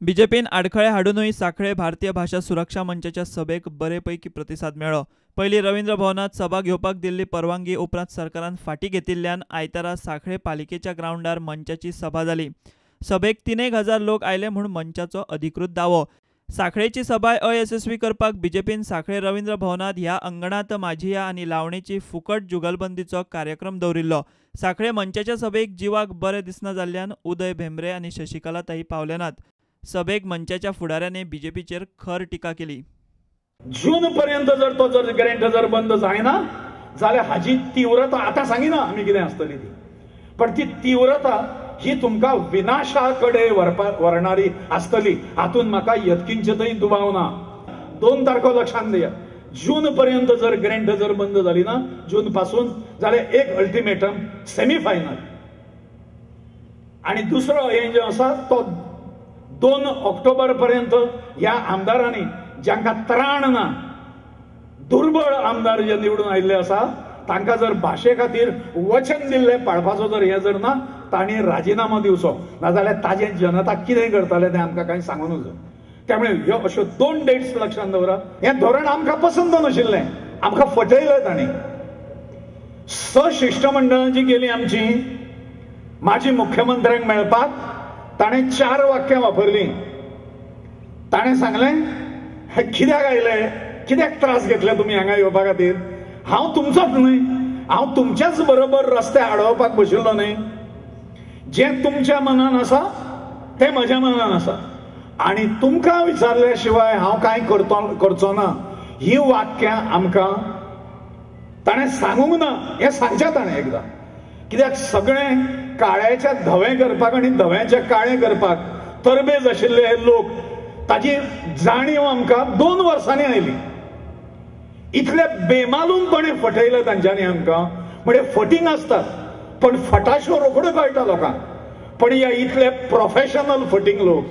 बीजेपीन आडखळे हाडूनय सांखळे भारतीय भाषा सुरक्षा मंचाच्या सभेक बरेपैकी प्रतिसाद मेळ्ळो। पयलीं रवींद्र भवनात सभा घेवपाक दिल्ली परवानगी उपरांत सरकारान फाटीं घेतिल्ल्यान आयतारा सांखळे पालिकेच्या ग्राउंडार मंचाची सभा जाली। सभेक 3,000 लोक आयले म्हूण मंचाचो अधिकृत दावो। सांखळेची सभा अयशस्वी करपाक बीजेपीन सांखळे रवींद्र भवनात ह्या अंगणात माझिया आनी लावणेची फुकट जुगलबंदीचो कार्यक्रम दवरिल्लो। सांखळे मंचाच्या सभेक जीवाक बरें दिसना जाल्ल्यान उदय भेंब्रे आनी शशिकला ताई पावले नात। सभेक मंचाच्या फुडाऱ्याने बीजेपीचेर खर टिका केली। जून पर्यंत जर ग्रँट जर बंद जायना जाल्यार हाजी तीव्रता आता सांगिना आमी कितें आसतली ती, पण ती तीव्रता ही तुमकां विनाशाकडे व्हरणारी आसतली हातून म्हाका यत्किंचितय दुबाव ना। 2 तारखो लक्षात दया, जून पर्यंत जर ग्रँट जर बंद जाली ना जून पासून जाल्यार एक अल्टिमेटम सेमीफायनल आणि दुसरो हे जे आसा तो 2 ऑक्टोबर पर्यंत ह्या आमदारांनी ज्यांका त्राण ना दुर्बळ आमदार जे निवडून आयिल्ले आसा तांकां जर भाशे खातीर वचन दिल्ले पाळपाचो जर हे जर ना तांणी राजिनामो दिवचो, नाजाल्यार ताजे जनता कितें करतले तें आमकां कांय सांगूनच। त्यामुळे ह्यो अश्यो 2 डेट्स लक्षात दवरा। हें धोरण आमकां पसंत नाशिल्लें, आमकां फटयलें तांणी। शिष्टमंडळाची गेली आमची माजी मुख्यमंत्र्यांक मेळपाक ताणें 4 वाक्यां वापरलीं। ताणें सांगलें हे कित्याक आयले, कित्याक त्रास घेतले तुमी हांगा येवपा खातीर, हांव तुमचोच न्हय, हांव तुमच्याच बरोबर रस्ते आडोवपाक बशिल्लो न्हय, जें तुमच्या मनान आसा तें म्हज्या मनान आसा आनी तुमकां विचारल्या शिवाय हांव कांय करचो ना। ही वाक्यां आमकां ताणें सांगूंक ना, हें सांगचें ताणें एकदां, कित्याक सगळें काळ्याच्या धवे करपाक आनी धव्याचे काळे करपाक तरबेज आशिल्ले हे लोक ताजी जाणीव आमकां 2 वर्सांनी आयली। इतले बेमालूमपणे फटयले तांच्यांनी आमकां, म्हणजे फटींग आसतात पण फटाशो रोखडो कळटा लोकांक, पण ह्या इतले प्रोफेशनल फटींग लोक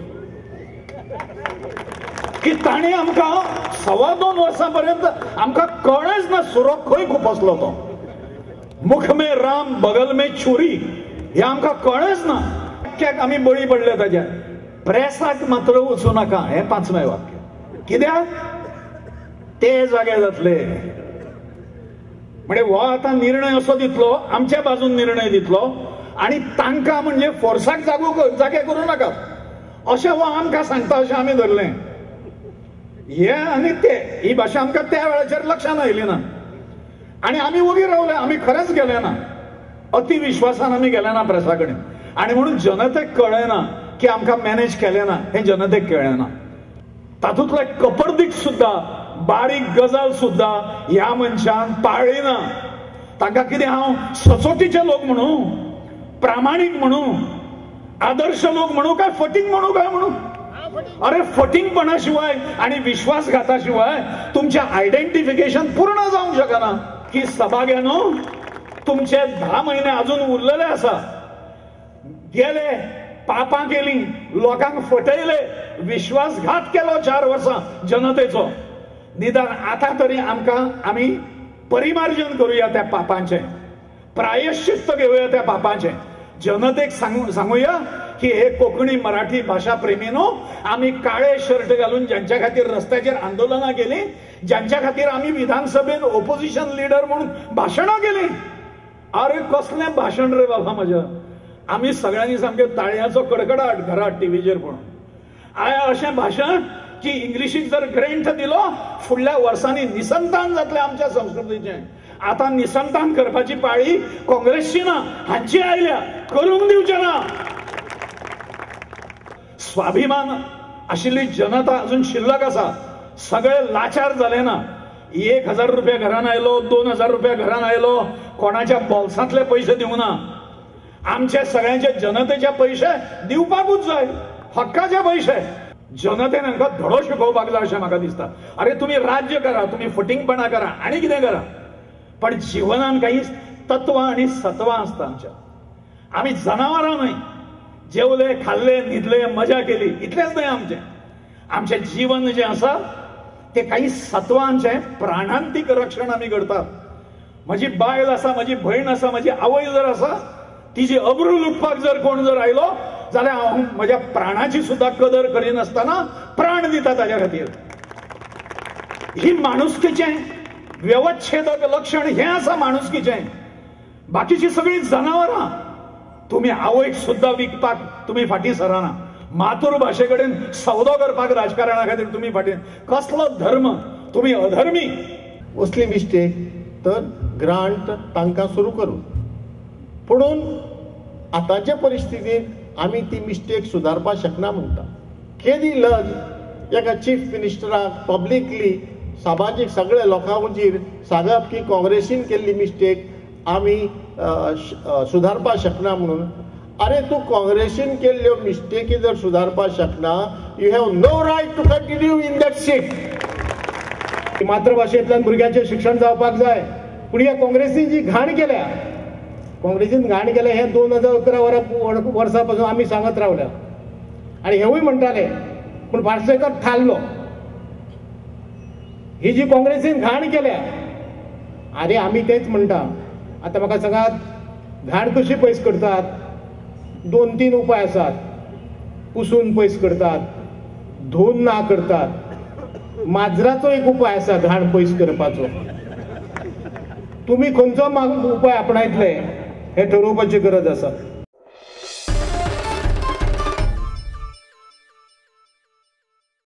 की तांणी आमकां 2.25 वर्सां पर्यंत आमकां कळ्ळेंच ना सुरो खंय खुपसलो तो। मुख में राम बगल में छुरी हे आमकां कळ्ळेंच ना, कित्याक आमी बळी पडले ताच्या। प्रेसाक मात्र वचूं नाका हें 5वें वाक्य, कित्याक ते जागे जातले। म्हणजे हो आतां निर्णय असो दितलो, आमच्या बाजून निर्णय दितलो आनी तांकां म्हणजे फोर्साक जागे करूं नाका अशें हो आमकां सांगता अशें आमी धरलें। हे आनी ते ही भाशा आमकां त्या वेळाचेर लक्षांत आयली ना आनी आमी वोगी रावले, आमी खरेंच गेले ना, अति विश्वासान आमी गेले ना प्रेसा कडेन आनी म्हणून जनतेक कळ्ळें ना की आमकां मॅनेज केलें ना, हें जनतेक कळ्ळें ना। तातूंतले कपडदीक सुद्दां बारीक गजाल सुद्दां ह्या मनशान पाळ्ळी ना। तांकां कितें हांव सचोटीचे लोक म्हणू, प्रामाणीक म्हणू, आदर्श लोक म्हणू काय फटींग म्हणू काय म्हणू? अरे फटींगपणा शिवाय आणि विश्वासघाता शिवाय तुमचे आयडेंटिफिकेशन पूर्ण जावंक शकना। की सभा घे न्हू, तुमचे 10 महिने अजून उरलेले आसा, गेले पापां केली, लोकांक फटयले, विश्वासघात केलो 4 वर्सां जनतेचो। निदान आता तरी आमी परिमार्जन करूया त्या पापांचे, प्रायश्चित्त घेऊया त्या पापांचे। जनतेक सांगूया की हे कोंकणी मराठी भाषा प्रेमीनो, आमी काळे शर्ट घालून ज्यांच्या खातीर रस्त्याचेर आंदोलनां केली, ज्यांच्या खातीर आमी विधानसभेत ओपोजिशन लीडर म्हणून भाशणां केली, अरे कसलें भाशण रे बाबा म्हज्या। आमी सगळ्यांनी सामके ताळयांचो कडकडाट घरात टीव्हीचेर पळोवन आय अशें भाशण की इंग्लिशीक जर ग्रँट दिलो फुडल्या वर्सांनी निसंतान जातलें आमच्या संस्कृतीचें। आता निसंतान करपाची पाळी काँग्रेसची ना, हांची आयल्या, करूंक दिवचे ना। स्वाभिमान आशिल्ली जनता अजून शिल्लक आसा, सगळे लाचार झाले ना। 1,000 रुपया घरान आयलो, 2,000 रुपया घरान आयलो, कोणाच्या बोल्सांतले पैसे दिवं ना। आमचे सगळ्यांचे जनतेचे पैसे दिवपाकूच जाय, हक्काचे पैसे। जनतेन हांकां धडो शिकोवपाक जाय अशें म्हाका दिसता। अरे तुम्ही राज्य करा, तुम्ही फटींगपणा करा आनी कितें करा, पण जीवनान काही तत्वां आणि सत्वां आसता आमच्या। आमी जनावरां न्हय, जेवले खाल्ले न्हिदले मजा केली इतलेंच न्हय आमचें। आमचें जीवन जें आसा तें काही सत्वांचें प्राणांतीक रक्षण आमी करतात। म्हजी बायल आसा, म्हजी भयण आसा, म्हजी आवय जर आसा, तिची अब्रू लुटपाक जर कोण जर आयलो जाल्यार हांव म्हज्या प्राणाची सुद्धा कदर करिनासतना प्राण दिता ताच्या खातीर. ही माणुसकीचें व्यवच्छेदक लक्षण हें आसा माणुसकीचें. बाकीची सगळी जनावरां. तुम्ही आवयक सुद्धा विकपाक तुम्ही फाटी सराना. मातृभाशे कडेन सौदो करपाक राजकारणा खातीर तुम्ही फाटी. कसलो धर्म? तुम्ही अधर्मी. असली मिस्टेक तर ग्रांट तांकां सुरू करूं. पुणून आतांचे परिस्थितींत आमी ती मिस्टेक सुदारपाक शकना म्हणटा. केदी लज एका चीफ मिनिस्टराक पब्लिकली सामाजीक सगळ्या लोकांचेर सांगप की काँग्रेसीन केल्ली मिस्टेक आमी सुदारपाक शकना म्हणून. अरे तूं काँग्रेसीन केल्ल्यो मिस्टेकी जर सुदारपाक शकना, you have no right to continue in that seat. मातृभाषेंतल्यान भुरग्यांचें शिक्षण जावपाक जाय. पूण ह्या काँग्रेसीन जी घाण केल्या, काँग्रेसीन घाण केल्या हें 2011 वर्सा पासून आमी सांगत रावल्या. आनी हेवूय म्हणटाले पूण पार्सेकर थारलो. ही जी काँग्रेसीन घाण केल्या, अरे आमी तेच म्हणटा. आतां म्हाका सांगात घाण कशी पयस करतात? 2-3 उपाय आसात. पुसून पयस करतात, धुवन ना करतात. माजराचो एक उपाय आसा घाण पयस करपाचो. तुम्ही खंयचो उपाय आपणायतले हे ठरोवपाची गरज आसा.